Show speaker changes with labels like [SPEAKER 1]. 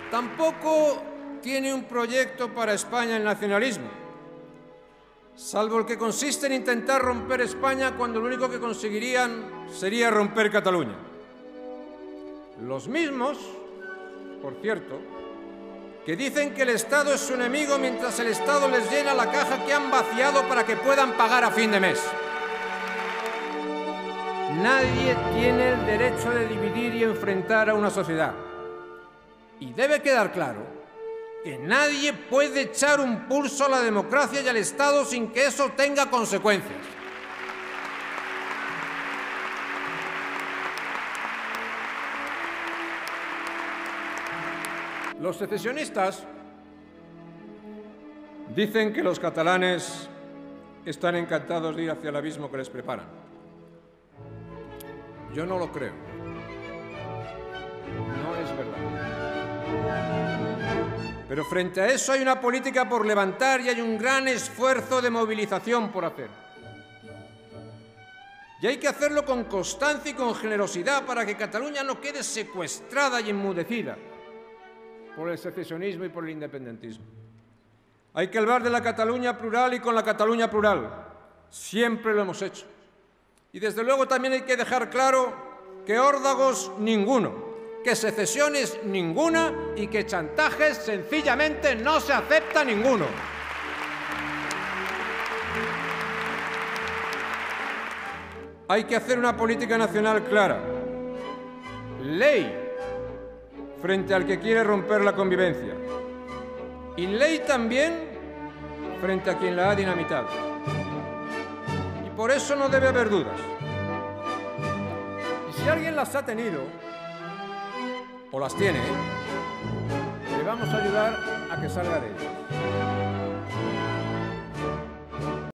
[SPEAKER 1] Tampoco tiene un proyecto para España el nacionalismo, salvo el que consiste en intentar romper España cuando lo único que conseguirían sería romper Cataluña. Los mismos, por cierto, que dicen que el Estado es su enemigo mientras el Estado les llena la caja que han vaciado para que puedan pagar a fin de mes. Nadie tiene el derecho de dividir y enfrentar a una sociedad. Y debe quedar claro que nadie puede echar un pulso a la democracia y al Estado sin que eso tenga consecuencias. Los secesionistas dicen que los catalanes están encantados de ir hacia el abismo que les preparan. Yo no lo creo. No es verdad. Pero frente a eso hay una política por levantar y hay un gran esfuerzo de movilización por hacer. Y hay que hacerlo con constancia y con generosidad para que Cataluña no quede secuestrada y enmudecida por el secesionismo y por el independentismo. Hay que hablar de la Cataluña plural y con la Cataluña plural. Siempre lo hemos hecho. Y desde luego también hay que dejar claro que órdagos ninguno, que secesiones ninguna y que chantajes sencillamente no se acepta ninguno. Hay que hacer una política nacional clara. Ley frente al que quiere romper la convivencia. Y ley también frente a quien la ha dinamitado. Y por eso no debe haber dudas. Y si alguien las ha tenido, o las tiene, le vamos a ayudar a que salga de ellas.